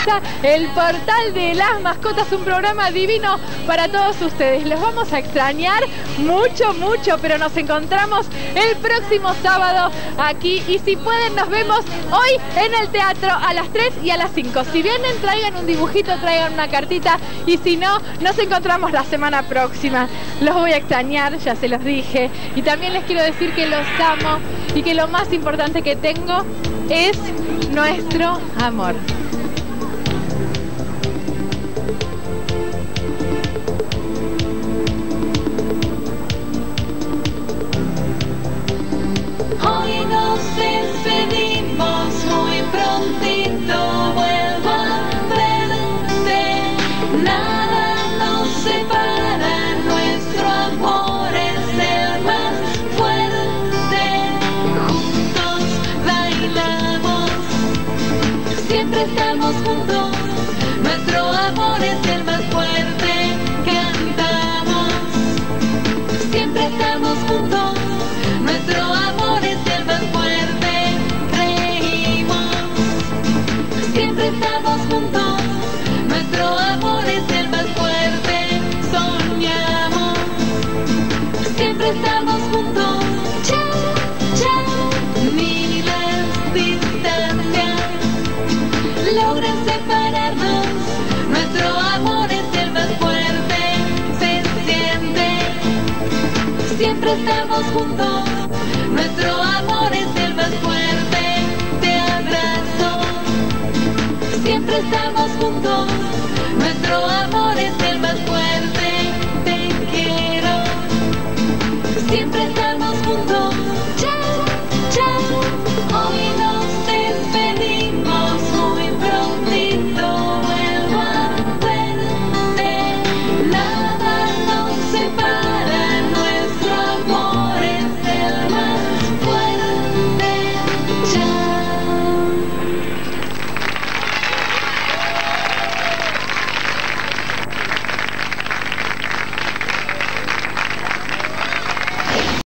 comienza el Portal de las Mascotas, un programa divino para todos ustedes. Los vamos a extrañar mucho, mucho, pero nos encontramos el próximo sábado aquí y si pueden nos vemos hoy en el teatro a las 3 y a las 5. Si vienen, traigan un dibujito, traigan una cartita y si no, nos encontramos la semana próxima. Los voy a extrañar, ya se los dije, y también les quiero decir que los amo y que lo más importante que tengo es nuestro amor. Hoy nos despedimos, muy prontito vuelvo a verte. Nada nos separa, nuestro amor es el más fuerte. Juntos bailamos, siempre estamos juntos. Nuestro amor es el más fuerte. Cantamos, siempre estamos juntos. Nuestro amor es el más fuerte. Reímos, siempre estamos juntos. Nuestro amor es el más fuerte. Soñamos, siempre estamos juntos. Chao, chao. Ni las distancias logran separarnos. Nuestro amor es el más fuerte. Se siente, siempre estamos juntos. Nuestro amor es el más fuerte. Te abrazo, siempre estamos juntos. Nuestro amor es el más fuerte.